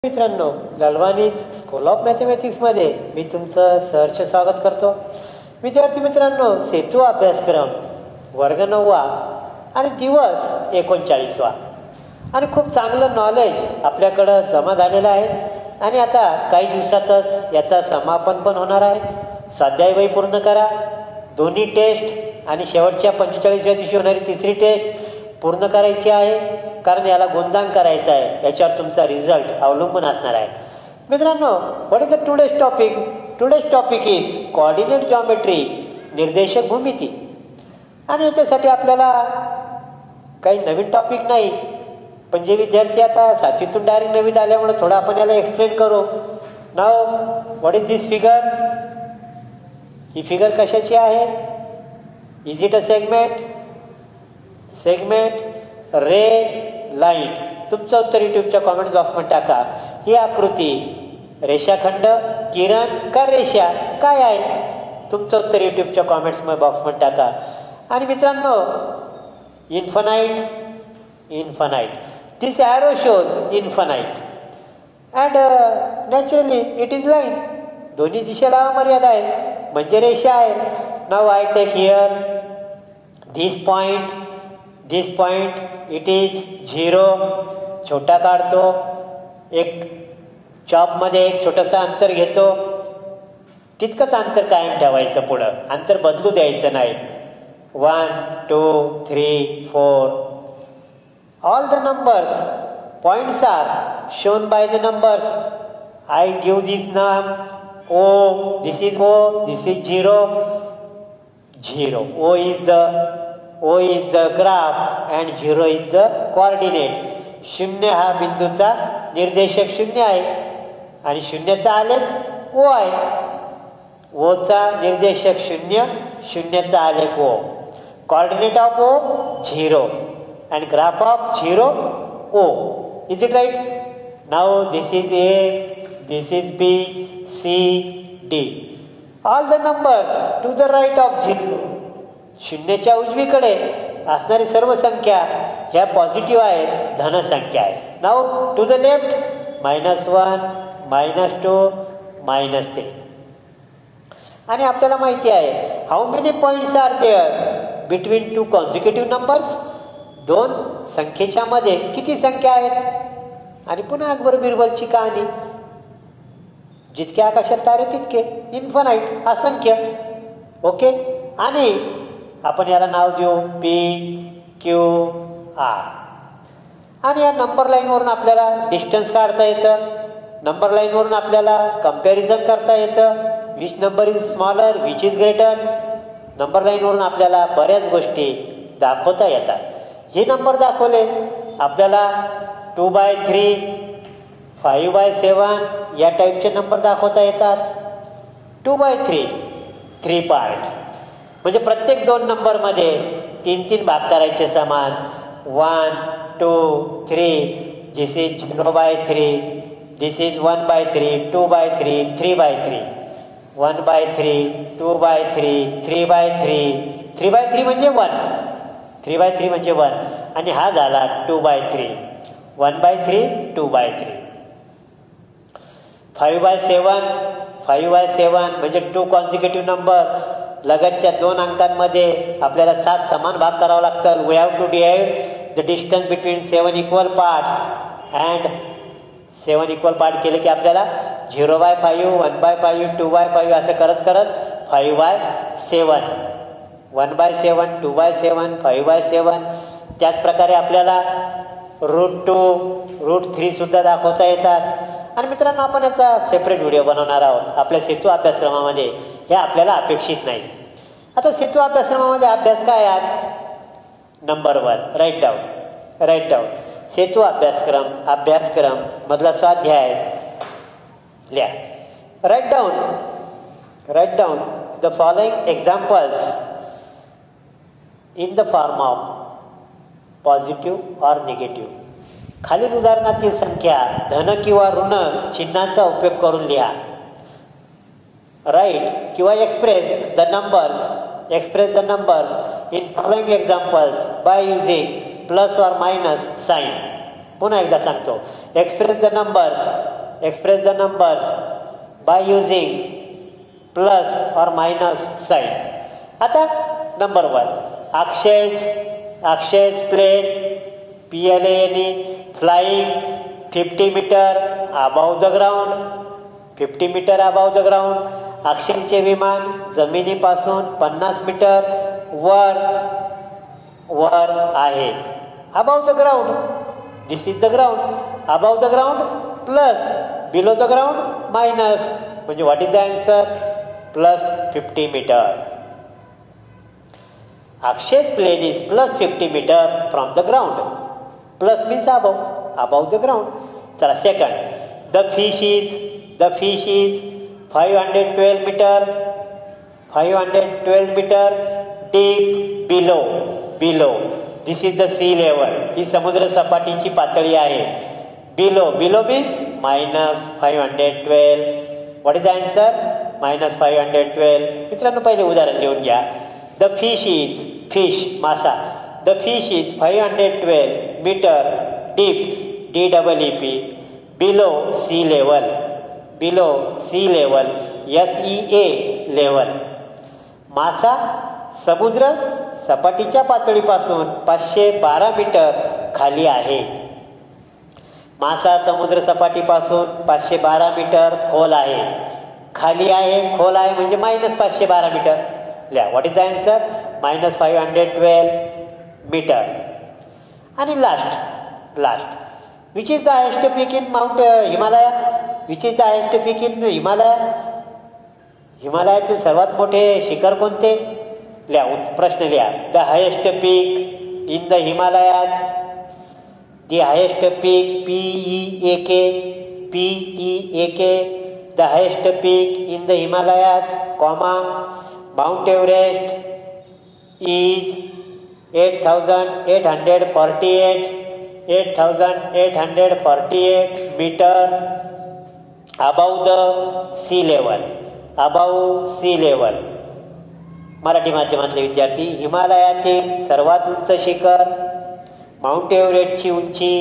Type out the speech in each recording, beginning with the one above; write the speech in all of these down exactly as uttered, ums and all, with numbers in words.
मित्रांनो, गलवानीज school of mathematics मध्ये मी तुमचं सहर्ष स्वागत करतो. विद्यार्थी मित्रांनो, सेतू अभ्यासक्रम वर्ग नववा आणि दिवस एकोणचाळीसवा आणि खूप चांगलं नॉलेज आपल्याकडं जमा झालेलं आहे आणि आता काही दिवसातच याचा समापन पण होणार आहे. स्वाध्यायवही पूर्ण करा. दोन्ही टेस्ट आणि शेवटच्या पंचेचाळीसव्या दिवशी होणारी तिसरी टेस्ट पूर्ण करायची आहे, कारण याला गुणदान करायचं आहे. याच्यावर तुमचा रिझल्ट अवलंबून असणार आहे. मित्रांनो, what is the today's topic? Today's topic is coordinate geometry, निर्देशक भूमिती. आणि याच्यासाठी आपल्याला काही नवीन टॉपिक नाही, पण जे विद्यार्थी आता सातवीतून डायरेक्ट नवीन आल्यामुळे थोडं आपण याला एक्सप्लेन करू. Now what is this figure? ही फिगर कशाची आहे? Is it a segment? Segment, ray, line. तुमचं उत्तर युट्यूबच्या कॉमेंट बॉक्समध्ये टाका. ही आकृती रेषाखंड, किरण का रेषा काय आहे? तुमचं उत्तर युट्यूबच्या कॉमेंट्स बॉक्समध्ये टाका. आणि मित्रांनो, infinite, infinite. This arrow shows infinite and naturally it is line. दोन्ही दिशेला मर्यादा आहे म्हणजे रेषा आहे. Now I take here this point. This point it is zero. छोटा काढतो, एक चॉपमध्ये एक छोटंसं अंतर घेतो. तितकंच अंतर कायम ठेवायचं, पुढं अंतर बदलू द्यायचं नाही. One two three four. All the numbers points are shown by the numbers. I give this नाम O. This is O. This is zero. Zero. O is the O is the graph and zero is the coordinate. शून्य हा बिंदूचा निर्देशक शून्य आहे आणि शून्याचा आलेख O आहे. O चा निर्देशक शून्य, शून्याचा आलेख O. Coordinate of O zero and graph of zero O. Is it right? Now this is A, this is B, C, D. All the numbers to the right of zero. शून्याच्या उजवीकडे असणारी सर्व संख्या ह्या पॉझिटिव्ह आहेत, धनसंख्या आहेत. Now to the left minus one, minus two, minus three. आणि आपल्याला माहिती आहे how many points are there between two consecutive numbers. दोन संख्येच्या मध्ये किती संख्या आहेत? आणि पुन्हा अकबर बिरबलची कहाणी. जितके आकाशात तारे तितके, इन्फानाइट, असंख्य. ओके. आणि आपण याला नाव देऊ पी क्यू आर. आणि या नंबर लाईनवरून आपल्याला डिस्टन्स काढता येतं. नंबर लाईनवरून आपल्याला कंपॅरिझन करता येतं. Which number is smaller, which is greater. Number लाईनवरून आपल्याला बऱ्याच गोष्टी दाखवता येतात. हे नंबर दाखवले आपल्याला two by three, five by seven या टाईपचे नंबर दाखवता येतात. Two by three, three part म्हणजे प्रत्येक दोन नंबरमध्ये तीन तीन भाग करायचे समान. One two three. This is zero by three. This is one by three, two by three, three by three. One by three, two by three, three by three. Three by three म्हणजे one. Three by three म्हणजे one. आणि हा झाला two by three. One by three, two by three. Five by seven. Five by seven म्हणजे two consecutive number. लगतच्या दोन अंकांमध्ये आपल्याला सात समान भाग करावा लागतात. We have to divide the distance between seven equal parts and seven equal part केले की आपल्याला zero by five, one by five, two by five असं करत करत five by seven, one by seven, two by seven, five by seven. त्याचप्रकारे आपल्याला root two, route three सुद्धा दाखवता येतात. आणि मित्रांनो, आपण याचा सेपरेट व्हिडिओ बनवणार आहोत आपल्या सेतू अभ्यासक्रमामध्ये. हे आपल्याला अपेक्षित नाही. आता सेतू अभ्यासक्रमामध्ये अभ्यास काय आहे? Number one, write down. Write down. सेतू अभ्यासक्रम अभ्यासक्रम मधला स्वाध्याय लिहा. Write down. Write down the following examples in the form of positive or negative. खालील उदाहरणातील संख्या धन किंवा ऋण चिन्हाचा उपयोग करून लिहा. राईट किंवा express the numbers express the numbers in following examples by using plus or minus sign. पुन्हा एकदा सांगतो. Express the numbers express the numbers by using plus और मायनस साइन. आता नंबर वन, अक्षेस अक्षेस plane P L N E flying fifty metre above the ground. Fifty metre above the ground. अक्षेचे विमान जमिनीपासून पन्नास मीटर वर वर आहे. Above the ground, this is the ground. Above the ground plus below the ground minus, म्हणजे what is the answer? Plus fifty metre. Axes plane is plus fifty metre from the ground. Plus means above, above the ground. चला second, the fish is the fish is five hundred twelve metre five hundred twelve metre deep below below. This is the sea level. ही समुद्र सपाटीची पातळी आहे. Below below means minus five hundred twelve. What is the answer? Minus five hundred twelve. मित्रांनो पहिले उदाहरण लिहून घ्या. द फिश इज फिश मासा. The fish is five hundred twelve metre deep D double E P below sea level below sea level S E A level. मासा समुद्र सपाटीच्या पातळीपासून पाचशे बारा मीटर खाली आहे. मासा समुद्र सपाटीपासून पाचशे बारा मीटर खोल आहे. खाली आहे, खोल आहे म्हणजे मायनस पाचशे बारा मीटर. लिहा, what is the answer? Minus five hundred twelve metre. आणि last last which is the highest peak in mount Himalaya. Which is the highest peak in Himalaya. हिमालयाचे सर्वात मोठे शिखर कोणते? लिहा, प्रश्न लिहा. The highest peak in the Himalayas. The highest peak P E A K P E A K. The highest peak in the Himalayas comma mount Everest is eight thousand eight hundred forty eight eight thousand eight hundred forty eight metre above the sea level above sea level. Marathi माध्यमातले विद्यार्थी, हिमालयातील सर्वात उंच शिखर mount एव्हरेस्टची उंची.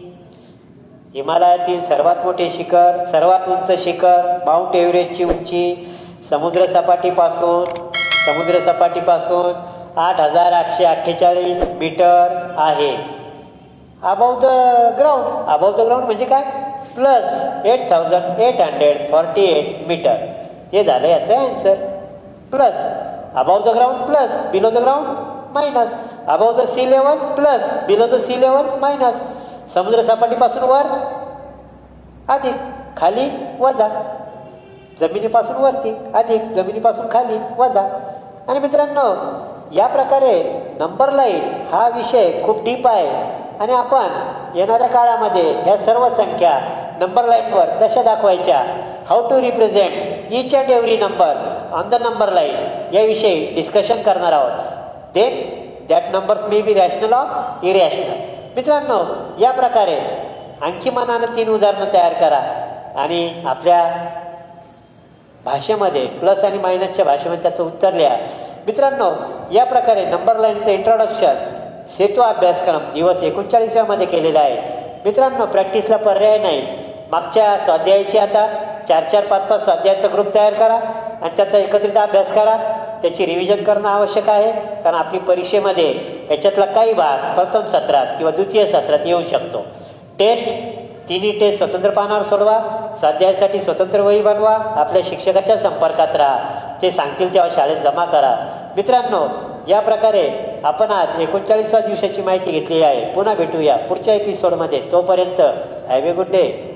हिमालयातील सर्वात मोठे शिखर सर्वात उंच शिखर माउंट एव्हरेस्टची उंची समुद्र सपाटीपासून समुद्र सपाटीपासून आठ हजार आठशे अठ्ठेचाळीस मीटर आहे. Above the ground above the ground म्हणजे काय? Plus eight thousand eight hundred forty eight metre. हे झालं याचं answer. Plus above the ground plus below the ground minus. Above the sea level plus below the sea level minus. समुद्र सपाटीपासून वर अधिक खाली वजा. जमिनीपासून वरती अधिक जमिनीपासून खाली वजा. आणि मित्रांनो, या प्रकारे नंबर लाईन हा विषय खूप डीप आहे आणि आपण येणाऱ्या काळामध्ये या सर्व संख्या नंबर लाईनवर कशा दाखवायच्या, how to represent each and every number on the number line याविषयी डिस्कशन करणार आहोत. Then that numbers may be rational or irrational. मित्रांनो, या प्रकारे आणखी मनानं तीन उदाहरणं तयार करा आणि आपल्या भाषेमध्ये प्लस आणि मायनसच्या भाषेमध्ये त्याचं उत्तर लिहा. मित्रांनो, या प्रकारे नंबर लाईनचं इंट्रोडक्शन सेतू अभ्यासक्रम दिवस एकोणचाळीसाव्यामध्ये केलेला आहे. मित्रांनो, प्रॅक्टिसला पर्याय नाही. मागच्या स्वाध्यायाची आता चार चार पाच पाच स्वाध्यायाचा ग्रुप तयार करा आणि त्याचा एकत्रित अभ्यास करा. त्याची रिव्हिजन करणं आवश्यक आहे, कारण आपली परीक्षेमध्ये याच्यातला काही भाग प्रथम सत्रात किंवा द्वितीय सत्रात येऊ शकतो. टेस्ट तिन्ही टेस्ट स्वतंत्र पानावर सोडवा. स्वाध्यायासाठी स्वतंत्र वही बनवा. आपल्या शिक्षकाच्या संपर्कात राहा. ते सांगतील तेव्हा शाळेत जमा करा. मित्रांनो, या प्रकारे आपण आज एकोणचाळीसव्या दिवसाची माहिती घेतली आहे. पुन्हा भेटूया पुढच्या एपिसोडमध्ये. तोपर्यंत हॅव ए गुड डे.